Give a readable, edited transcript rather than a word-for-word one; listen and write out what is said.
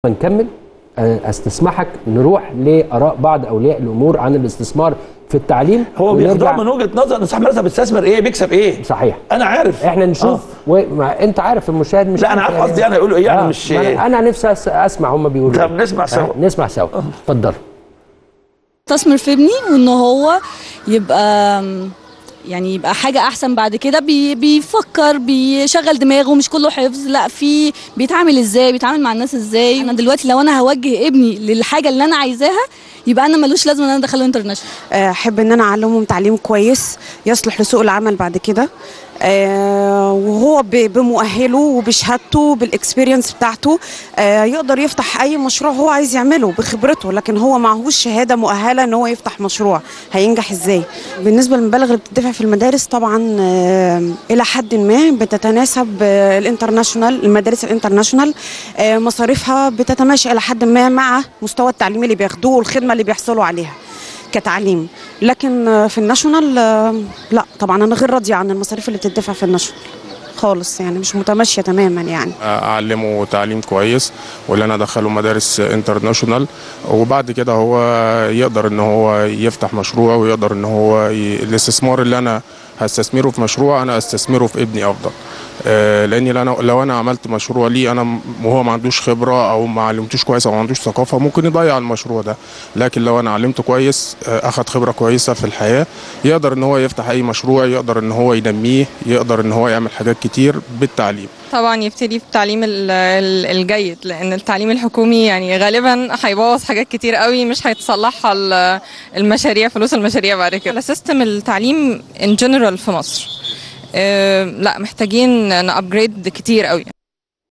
نكمل. استسمحك نروح لآراء بعض أولياء الأمور عن الاستثمار في التعليم. هو بياخدوها من وجهة نظر ان صاحب المدرسة بيستثمر ايه بيكسب ايه. صحيح، انا عارف. احنا نشوف انت عارف المشاهد مش لا انا عارف قصدي انا يقولوا ايه يعني مش انا نفسي اسمع هم بيقولوا. طب نسمع سوا. نسمع سوا. اتفضل. استثمر في ابني وان هو يبقى حاجة أحسن بعد كده، بيفكر بيشغل دماغه، مش كله حفظ، لا في بيتعامل ازاي، بيتعامل مع الناس ازاي. أنا دلوقتي لو أنا هوجه ابني للحاجة اللي أنا عايزاها يبقى أنا ملوش لازمة إن أنا أدخله انترناشونال. أحب إن أنا أعلمهم تعليم كويس يصلح لسوق العمل بعد كده، وهو بمؤهله وبشهادته بالاكسبيرينس بتاعته يقدر يفتح اي مشروع هو عايز يعمله بخبرته، لكن هو معهوش شهاده مؤهله ان هو يفتح مشروع، هينجح ازاي؟ بالنسبه للمبالغ اللي بتدفع في المدارس طبعا الى حد ما بتتناسب الانترناشونال، المدارس الانترناشونال مصاريفها بتتماشى الى حد ما مع مستوى التعليم اللي بياخدوه والخدمه اللي بيحصلوا عليها كتعليم، لكن في الناشونال لا طبعا انا غير راضيه عن المصاريف اللي بتدفع في الناشونال خالص، يعني مش متماشيه تماما. يعني اعلمه تعليم كويس واللي انا ادخله مدارس انترناشونال، وبعد كده هو يقدر ان هو يفتح مشروع، ويقدر ان هو الاستثمار اللي انا هستثمره في مشروع انا استثمره في ابني افضل، لاني لو انا عملت مشروع ليه انا وهو ما عندوش خبره او ما علمتوش كويس او ما عندوش ثقافه ممكن يضيع المشروع ده، لكن لو انا علمته كويس اخد خبره كويسه في الحياه يقدر ان هو يفتح اي مشروع، يقدر ان هو ينميه، يقدر ان هو يعمل حاجات كتير بالتعليم. طبعا يبتدي بالتعليم الجيد، لان التعليم الحكومي يعني غالبا هيبوظ حاجات كتير قوي مش هيتصلحها المشاريع، فلوس المشاريع بعد كده. سيستم التعليم ان جنرال في مصر لا محتاجين نابجريد كتير قوي.